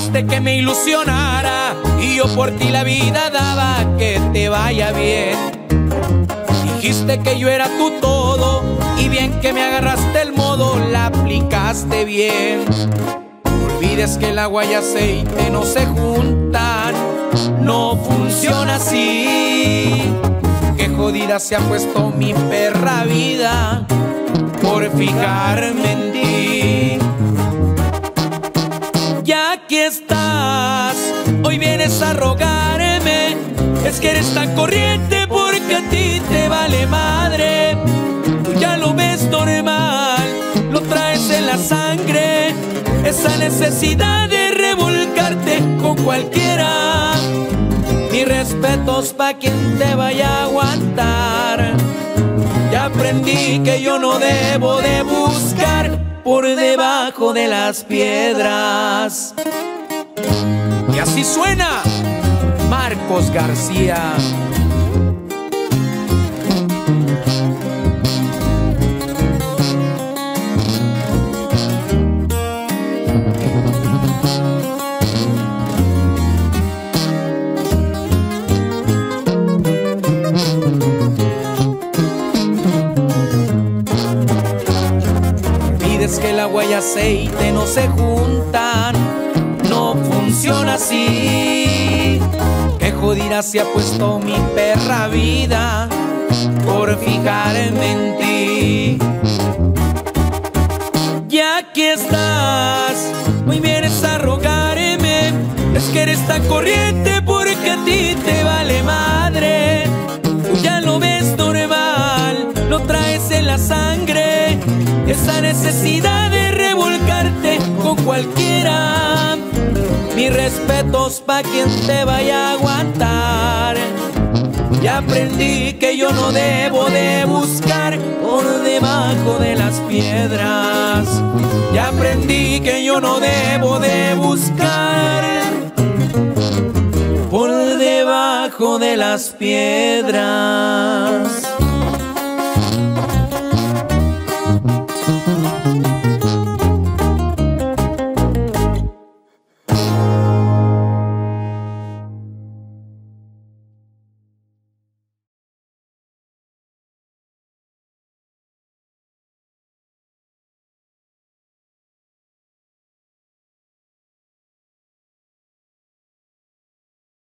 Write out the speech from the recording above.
Quisiste que me ilusionara y yo por ti la vida daba, que te vaya bien. Dijiste que yo era tu todo y bien que me agarraste el modo, la aplicaste bien. No olvides que el agua y aceite no se juntan, no funciona así. Qué jodida se ha puesto mi perra vida por fijarme en ti. Ya aquí estás, hoy vienes a rogarme. Es que eres tan corriente porque a ti te vale madre. Tú ya lo ves normal, lo traes en la sangre, esa necesidad de revolcarte con cualquiera. Mis respetos pa' quien te vaya a aguantar. Ya aprendí que yo no debo de buscar por debajo de las piedras. Y así suena Marcos García. Es que el agua y aceite no se juntan, no funciona así. Qué jodida se ha puesto mi perra vida por fijarme en ti. Ya aquí estás, hoy vienes a rogarme. Es que eres tan corriente porque a ti te vale madre. Tú ya lo ves normal, lo traes en la sangre, esa necesidad de revolcarte con cualquiera. Mis respetos pa' quien te vaya a aguantar. Ya aprendí que yo no debo de buscar por debajo de las piedras. Ya aprendí que yo no debo de buscar por debajo de las piedras.